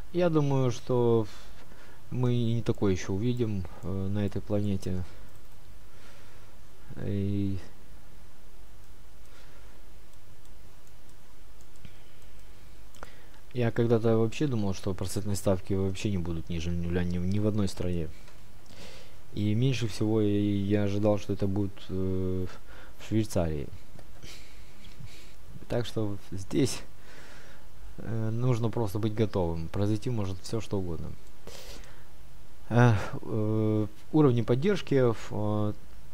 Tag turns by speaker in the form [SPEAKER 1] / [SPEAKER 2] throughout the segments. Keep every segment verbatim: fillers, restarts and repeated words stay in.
[SPEAKER 1] Я думаю, что мы и не такое еще увидим э, на этой планете. И я когда-то вообще думал, что процентные ставки вообще не будут ниже нуля ни, ни в одной стране. И меньше всего я, я ожидал, что это будет э, в Швейцарии. Так что здесь э, нужно просто быть готовым. Произойти может все что угодно. Э, э, уровни поддержки э,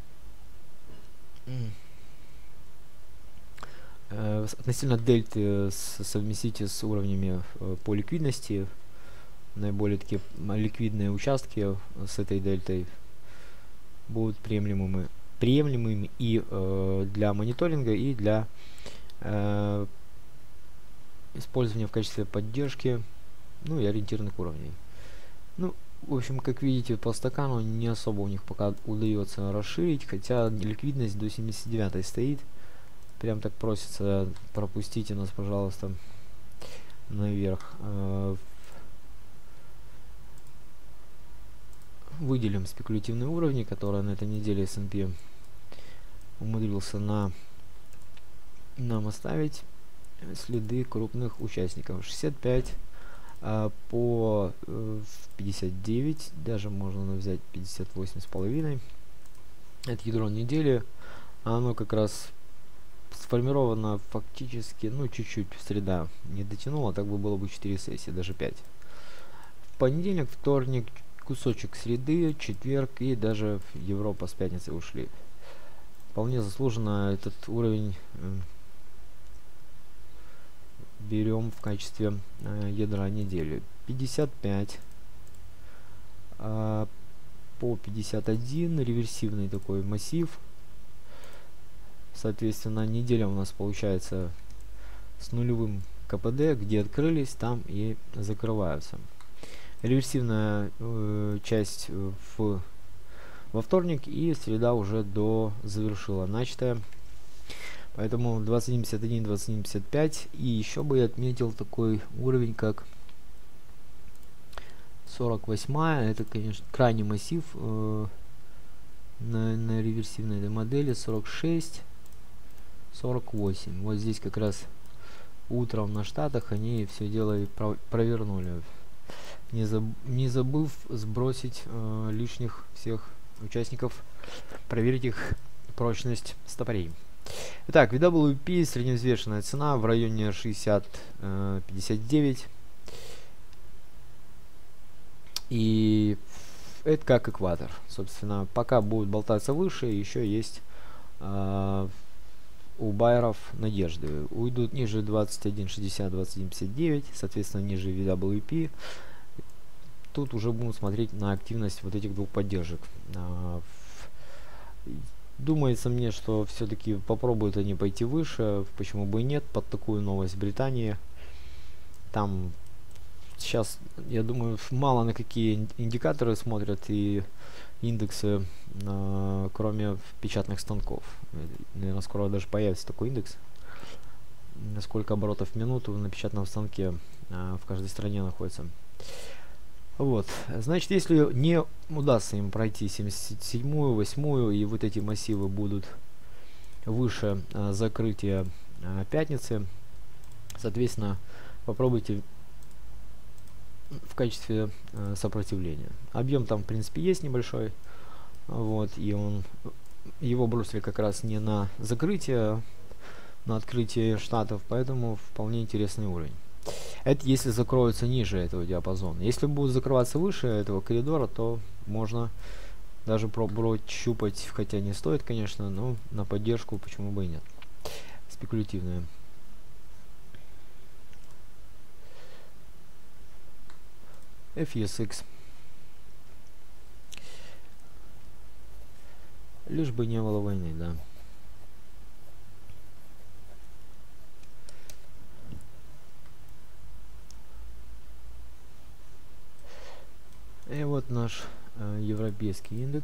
[SPEAKER 1] э, относительно дельты с, совместите с уровнями э, по ликвидности. Наиболее такие ликвидные участки с этой дельтой будут приемлемыми, приемлемыми и э, для мониторинга, и для э, использования в качестве поддержки, ну и ориентированных уровней. Ну, в общем, как видите, по стакану не особо у них пока удается расширить, хотя ликвидность до семидесяти девятой стоит. Прям так просится, пропустите нас, пожалуйста, наверх. Э, выделим спекулятивные уровни, которые на этой неделе эс энд пи умудрился на нам оставить следы крупных участников. шестьдесят пять а, по э, пятьдесят девять, даже можно взять пятьдесят восемь с половиной. Это ядро недели. Оно как раз сформировано фактически, ну, чуть-чуть среда не дотянула, так бы было бы четыре сессии, даже пять. В понедельник, вторник, кусочек среды, четверг и даже Европа с пятницы ушли. Вполне заслуженно этот уровень э, берем в качестве э, ядра недели. пятьдесят пять э, по пятьдесят один, реверсивный такой массив. Соответственно, неделя у нас получается с нулевым ка пэ дэ, где открылись, там и закрываются. Реверсивная э, часть в, во вторник, и среда уже до завершила начатое. Поэтому двадцать один пятьдесят один, двадцать один пятьдесят пять. И еще бы я отметил такой уровень, как сорок восьмая. Это, конечно, крайний массив э, на, на реверсивной этой модели. сорок шесть, сорок восемь. Вот здесь как раз утром на Штатах они все дело и про провернули. Не, заб не забыв сбросить э, лишних всех участников, проверить их прочность стопорей. Итак, ви дабл ю пи, средневзвешенная цена в районе шестьдесят пятьдесят девять. И это как экватор. Собственно, пока будет болтаться выше, еще есть э, у байеров надежды. Уйдут ниже двадцать один шестьдесят, двадцать один пятьдесят девять, соответственно, ниже ви дабл ю пи. Тут уже будем смотреть на активность вот этих двух поддержек. А, думается мне, что все-таки попробуют они пойти выше. Почему бы и нет, под такую новость Британии. Там сейчас, я думаю, мало на какие индикаторы смотрят и индексы, а, кроме печатных станков. Наверное, скоро даже появится такой индекс. Сколько оборотов в минуту на печатном станке а, в каждой стране находится. Вот, значит, если не удастся им пройти семьдесят седьмую, восьмую, и вот эти массивы будут выше а, закрытия а, пятницы, соответственно, попробуйте в качестве а, сопротивления. Объем там, в принципе, есть небольшой, вот, и он, его бросили как раз не на закрытие, на открытие штатов, поэтому вполне интересный уровень. Это если закроются ниже этого диапазона. Если будут закрываться выше этого коридора, то можно даже пробовать щупать, хотя не стоит, конечно, но на поддержку почему бы и нет. Спекулятивные. эф и эс икс. Лишь бы не было войны, да. И вот наш э, европейский индекс.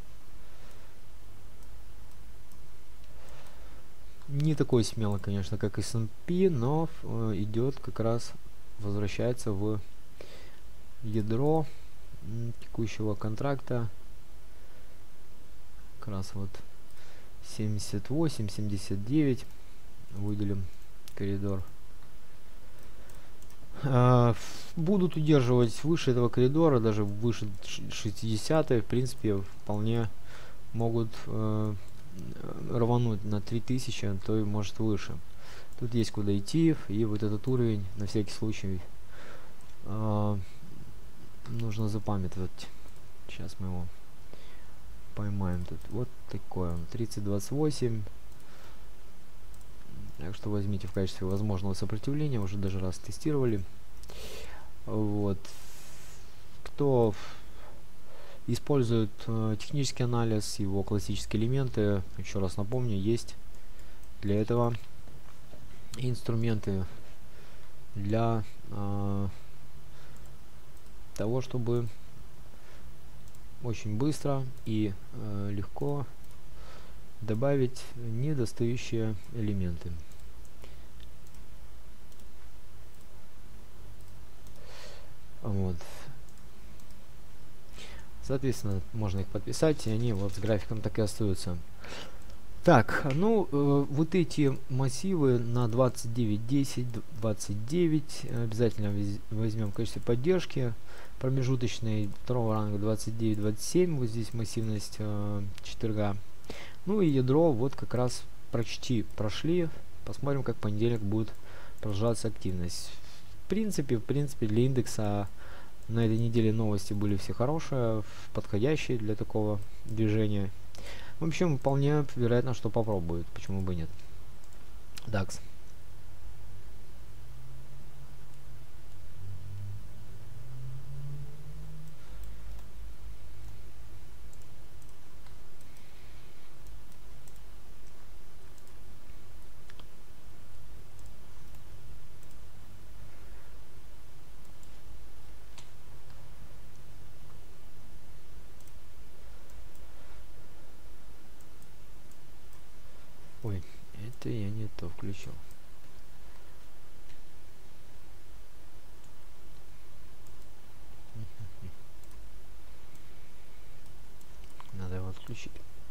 [SPEAKER 1] Не такой смелый, конечно, как эс энд пи, но э, идет как раз, возвращается в ядро текущего контракта. Как раз вот семьдесят восемь семьдесят девять выделим коридор. А, будут удерживать выше этого коридора, даже выше шестьдесят, в принципе, вполне могут э, рвануть на три тысячи, а то и может выше. Тут есть куда идти, и вот этот уровень на всякий случай э, нужно запамятовать. Сейчас мы его поймаем тут. Вот такое тридцать двадцать восемь. Так что возьмите в качестве возможного сопротивления, уже даже раз тестировали. Вот. Кто использует э, технический анализ, его классические элементы, еще раз напомню, есть для этого инструменты для э, того, чтобы очень быстро и э, легко добавить недостающие элементы. Вот. Соответственно, можно их подписать, и они вот с графиком так и остаются. Так, ну, э, вот эти массивы на двадцать девять десять, двадцать девять обязательно возьмем в качестве поддержки. Промежуточный второго ранга двадцать девять двадцать семь, вот здесь массивность э, четверга. Ну и ядро вот как раз почти прошли. Посмотрим, как в понедельник будет продолжаться активность. В принципе, в принципе, для индекса на этой неделе новости были все хорошие, подходящие для такого движения. В общем, вполне вероятно, что попробуют. Почему бы нет? дакс. Ой, это я не то включил. Надо его отключить.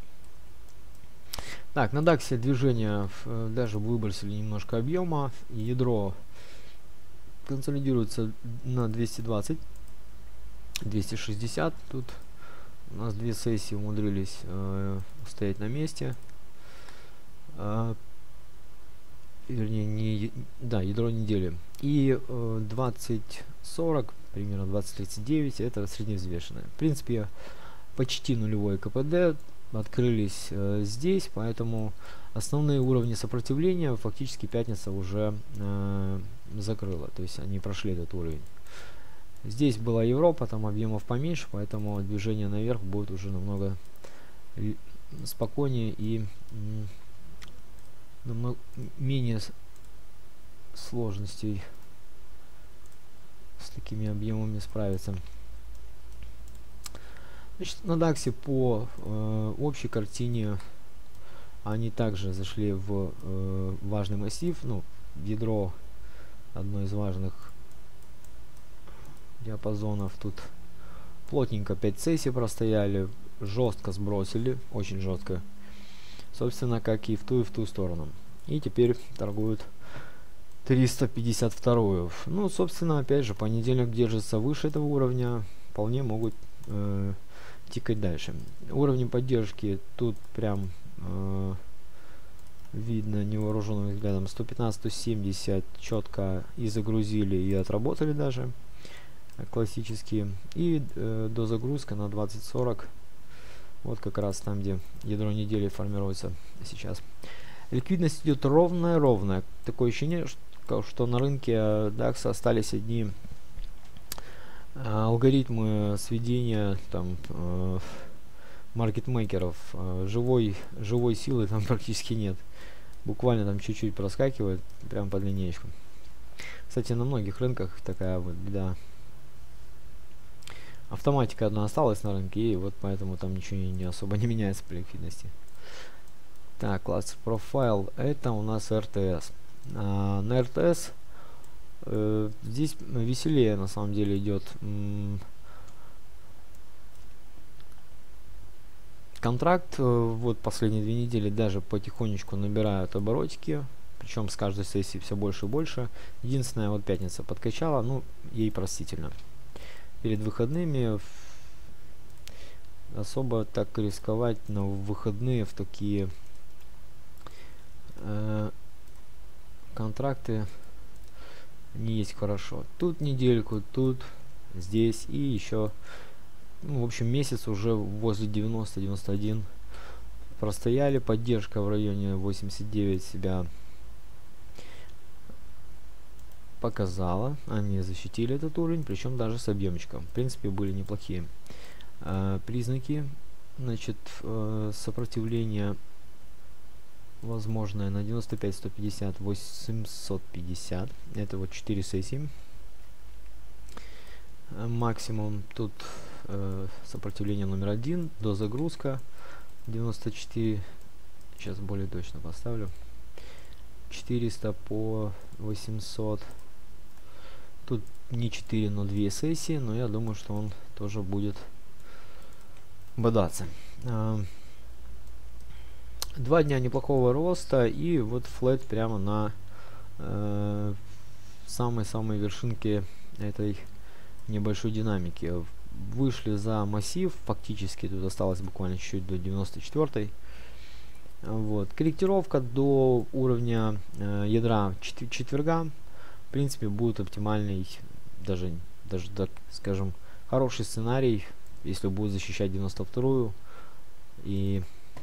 [SPEAKER 1] Так, на даксе движение в, даже выбросили немножко объема. Ядро консолидируется на двести двадцать, двести шестьдесят. Тут у нас две сессии умудрились э, стоять на месте. Uh, вернее, не, да, ядро недели. И uh, двадцать сорок, примерно двадцать тридцать девять, это средневзвешенное. В принципе, почти нулевой КПД открылись uh, здесь, поэтому основные уровни сопротивления фактически пятница уже uh, закрыла. То есть они прошли этот уровень. Здесь была Европа, там объемов поменьше, поэтому движение наверх будет уже намного спокойнее и намного менее сложностей с такими объемами справиться. Значит, на даксе по э, общей картине они также зашли в э, важный массив, ну, ядро одно из важных диапазонов. Тут плотненько пять сессий простояли, жестко сбросили, очень жестко. Собственно, как и в ту, и в ту сторону. И теперь торгуют триста пятьдесят два. Ну, собственно, опять же, понедельник держится выше этого уровня. Вполне могут э, тикать дальше. Уровни поддержки тут прям э, видно невооруженным взглядом. сто пятнадцать сто семьдесят четко и загрузили, и отработали даже. Классические. И э, дозагрузка на двадцать сорок. Вот как раз там, где ядро недели формируется сейчас. Ликвидность идет ровная-ровная. Такое ощущение, что, что на рынке дакс остались одни э, алгоритмы сведения там э, маркетмейкеров. Э, живой, живой силы там практически нет. Буквально там чуть-чуть проскакивает, прям по линеечку. Кстати, на многих рынках такая вот беда. Автоматика одна осталась на рынке, и вот поэтому там ничего не, не особо не меняется по ликвидности. Так, класс профайл, это у нас эр тэ эс. А, на эр тэ эс Э, здесь веселее на самом деле идет контракт. Вот последние две недели даже потихонечку набирают оборотики, причем с каждой сессии все больше и больше. Единственное, вот пятница подкачала, ну, ей простительно. Перед выходными особо так рисковать на выходные в такие э, контракты не есть хорошо. Тут недельку, тут, здесь и еще, ну, в общем, месяц уже возле девяносто девяносто один простояли. Поддержка в районе восемьдесят девять себя показала. Они защитили этот уровень, причем даже с объемчиком. В принципе, были неплохие э, признаки. Значит, э, сопротивление возможное на девяносто пять, сто пятьдесят, восемьсот пятьдесят. Это вот четыре сессии. Максимум тут э, сопротивление номер один, до загрузка девяносто четыре. Сейчас более точно поставлю. четыреста по восемьсот. Тут не четыре, но две сессии, но я думаю, что он тоже будет бодаться. Э, Два дня неплохого роста, и вот флэт прямо на самой-самой э, вершинке этой небольшой динамики. Вышли за массив, фактически тут осталось буквально чуть-чуть до девяносто четвёртой. Вот. Корректировка до уровня э, ядра чет четверга, в принципе, будет оптимальный, даже, даже так скажем, хороший сценарий, если будет защищать девяносто вторую. И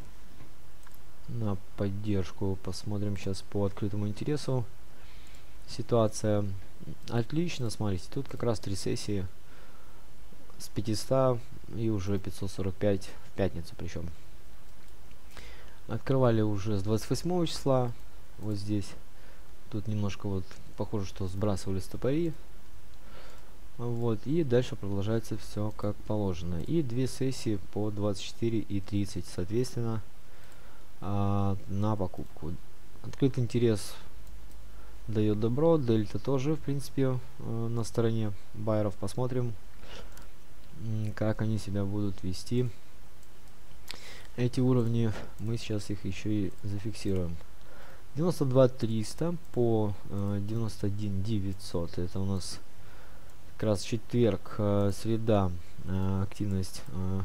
[SPEAKER 1] на поддержку посмотрим сейчас по открытому интересу. Ситуация отлично, смотрите, тут как раз три сессии с пятисот и уже пятьсот сорок пять в пятницу, причем открывали уже с двадцать восьмого числа. Вот здесь тут немножко вот похоже, что сбрасывали стопори. Вот, и дальше продолжается все как положено. И две сессии по двадцать четыре и тридцать, соответственно, а, на покупку. Открытый интерес дает добро, дельта тоже, в принципе, э, на стороне байеров. Посмотрим, как они себя будут вести. Эти уровни мы сейчас их еще и зафиксируем. девяносто два триста по э, девяносто один девятьсот. Это у нас как раз четверг, э, среда, э, активность э,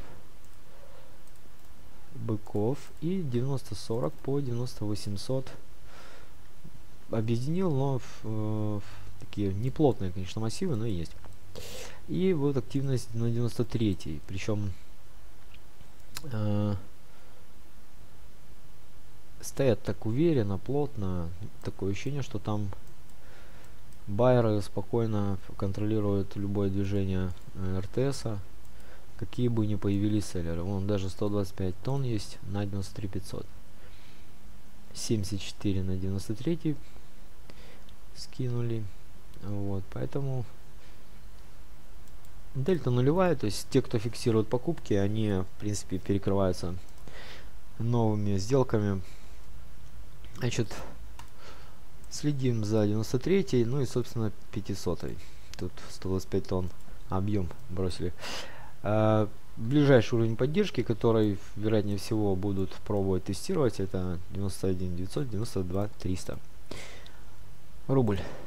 [SPEAKER 1] быков. И девяносто сорок по девяносто восемьсот объединил, но в, э, в такие неплотные, конечно, массивы, но есть. И вот активность на девяносто третьей, причем э, стоят так уверенно, плотно, такое ощущение, что там байеры спокойно контролируют любое движение э, эр тэ эса, какие бы ни появились селлеры. Вон даже сто двадцать пять тонн есть на девяносто три пятьсот, семьдесят четыре на девяносто третий скинули. Вот, поэтому дельта нулевая, то есть те, кто фиксирует покупки, они в принципе перекрываются новыми сделками. Значит, следим за девяносто третьей, ну и собственно пятисотой. Тут сто двадцать пять тонн объем бросили. А, ближайший уровень поддержки, который вероятнее всего будут пробовать тестировать, это девяносто один девятьсот, девяносто два триста. Рубль.